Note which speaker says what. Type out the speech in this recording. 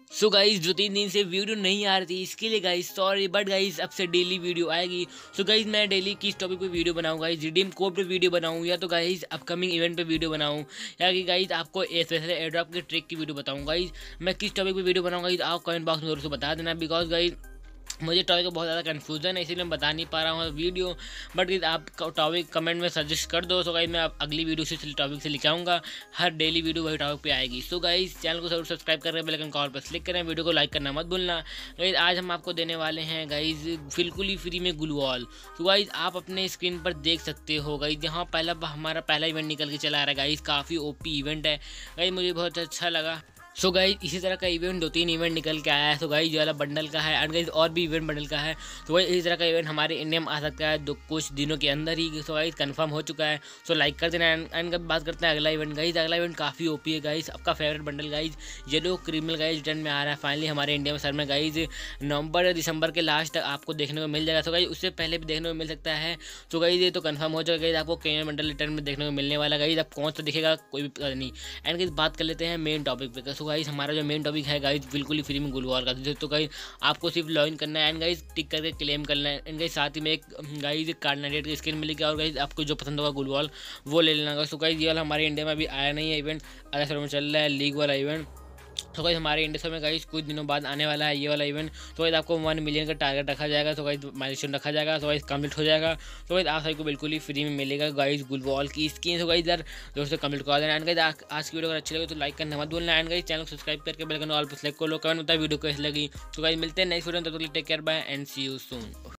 Speaker 1: So guys 2-3 दिन से video नहीं आ रही थी, इसके लिए गाइज सॉरी, बट गाइज अब से डेली वीडियो आएगी। सो गाइज मैं डेली किस टॉपिक पे वीडियो बनाऊँ गाइज, रिडीम कोड पे वीडियो बनाऊँ या तो गाइज अपकमिंग इवेंट पे वीडियो बनाऊँ या कि गाइज आपको स्पेशल एयरड्रॉप की ट्रिक की वीडियो बताऊँ। गाइज मैं किस टॉपिक पे वीडियो बनाऊँ गाइज, आप कमेंट बॉक्स में जरूर से बता देना, बिकॉज गाइज मुझे टॉपिक का बहुत ज़्यादा कन्फ्यूजन है, इसीलिए मैं बता नहीं पा रहा हूँ वीडियो। बट आप टॉपिक कमेंट में सजेस्ट कर दो, सो गाइज मैं अगली वीडियो से टॉपिक से लेके आऊँगा। हर डेली वीडियो वही टॉपिक पे आएगी। सो गाइज चैनल को जरूर सब्सक्राइब करें, बेल आइकन कॉल पर क्लिक करें, वीडियो को लाइक करना मत भूलना। गाइज आज हम आपको देने वाले हैं गाइज बिल्कुल ही फ्री में ग्लू वॉल। तो गाइज आप अपने स्क्रीन पर देख सकते हो गाइज, यहाँ हमारा पहला इवेंट निकल के चला आ रहा है गाइज, काफ़ी ओपी इवेंट है गाइज, मुझे बहुत अच्छा लगा। सो गाइज इसी तरह का इवेंट 2-3 इवेंट निकल के आया है। सो गाइज वाला बंडल का है एंड गाइज और भी इवेंट बंडल का है। तो गाइज इसी तरह का इवेंट हमारे इंडिया में आ सकता है कुछ दिनों के अंदर ही। सो गाइज कंफर्म हो चुका है, सो लाइक कर देना। एंड बात करते हैं अगला इवेंट गाइज, अगला इवेंट काफ़ी ओपी है गाइज, आपका favourite bundle guys yellow criminal guys return में आ रहा है फाइनली हमारे इंडिया में सर में गाइज। नवंबर या दिसंबर के लास्ट तक आपको देखने को मिल जाएगा। सो गाइज उससे पहले भी देखने को मिल सकता है। सो गाइज ये तो कंफर्म हो जाएगा गाइज, आपको क्रिमिनल बंडल रिटर्न में देखने को मिलने वाला गाइज, अब कौन सा दिखेगा कोई भी पता नहीं। एंड गाइज बात कर लेते हैं मेन टॉपिक पे। सो गाइज हमारा जो मेन टॉपिक है गाइज बिल्कुल ही फ्री में ग्लू वॉल का। तो गाइज आपको सिर्फ लॉगिन करना है एंड गाइज टिक करके क्लेम करना है। एंड गाइज साथ ही में एक गाइज कार्ड 98 की स्क्रीन मिलेगी और गाइज आपको जो पसंद होगा ग्लू वॉल वो ले लेना। सो गाइज ये वाला हमारे इंडिया में अभी आया नहीं है इवेंट, अगले शहर में चल रहा है लीग वाला इवेंट। तो गाइज हमारे इंडिया में गाइज कुछ दिनों बाद आने वाला है ये वाला इवेंट। तो गाइज आपको 1 मिलियन का टारगेट रखा जाएगा, तो गाइज माइलस्टोन रखा जाएगा, तो गाइज कंप्लीट हो जाएगा। तो गाइज आप सभी को बिल्कुल ही फ्री में मिलेगा गाइज ग्लू वॉल की स्किन। तो गाइज यार दोस्तों कंप्लीट करा देना। एंड गाइज आज की वीडियो अगर अच्छी लगे तो लाइक करना मत भूलना। एंड गाइज चैनल को सब्सक्राइब करके बेल आइकन ऑल पर सेलेक्ट कर लो, कमेंट बताओ वीडियो कैसी लगी। तो गाइज मिलते हैं नेक्स्ट वीडियो में, तब तक take care bye and see you soon.